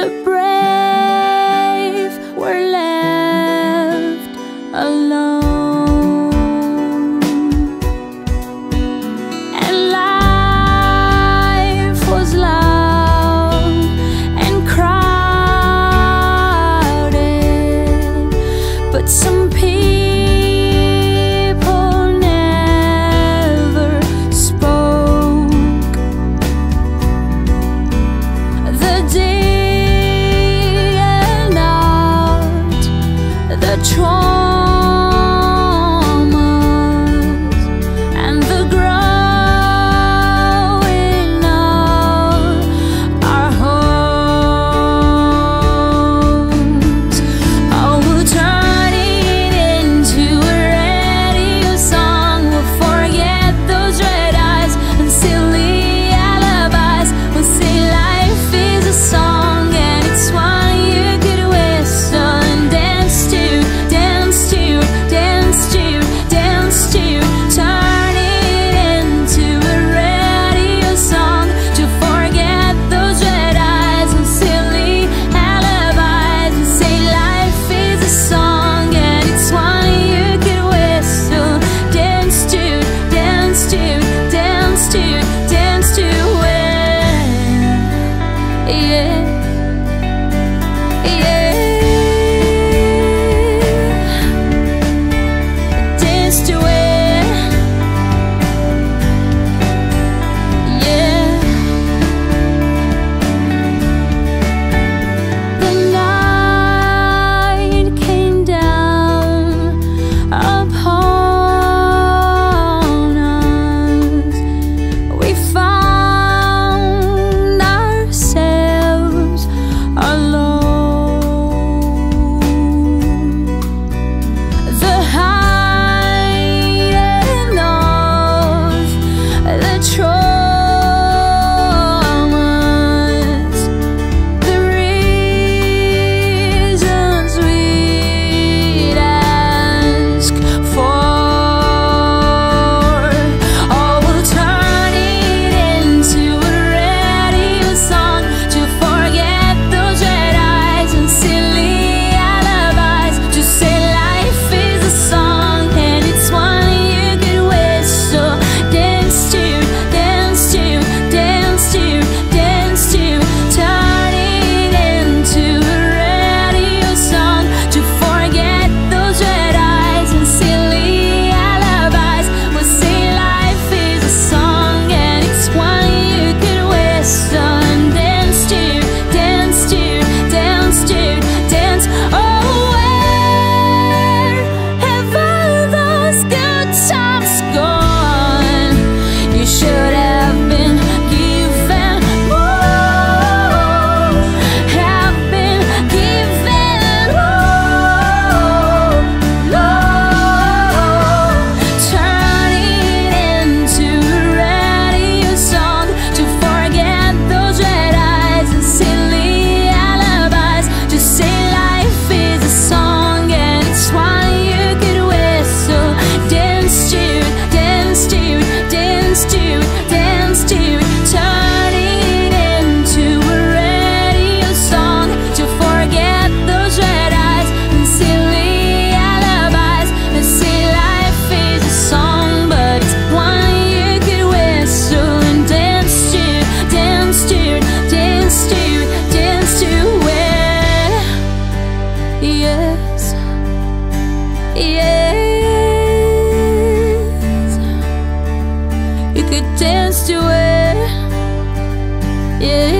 The brave were left alone, and life was loud and crowded, but some people never spoke. The day and night, the traumas and the growing of our homes. Oh, we'll turn it into a radio song. We'll forget those red eyes and silly alibis. We'll say life is a song, and it's one you could whistle and dance to, dance to, dance to, dance to. Turn it into a radio song to forget those red eyes and silly alibis. And say life is a song, and it's one you could whistle, dance to, dance to, dance to, dance to. Yeah, yeah, dance to it. Yeah, the night came down upon us. We found ourselves alone. The hiding of the traumas, the reasons we'd ask for. Oh, we'll turn it into a radio song to forget those red eyes and silly alibis. To say life is a song, and it's one you could whistle, dance to, dance to, dance to, dance to. Turn it into a radio song to forget those red eyes and silly alibis. We'll say life is a song, and it's one you could whistle and dance to, dance to, dance to, dance. Oh, where have all those good times gone? You should have been given more, have been given more, Lord. Turn it into a radio song to forget those red eyes and silly alibis. Just say life is a song, and it's one you could whistle, dance to, dance to, dance to, dance to. Turn it into a radio song to forget those red eyes and silly alibis. And say life is a song, but it's one you could whistle and dance to, dance to, dance to, dance to. Where, yes, yes, you could dance to it. Yeah.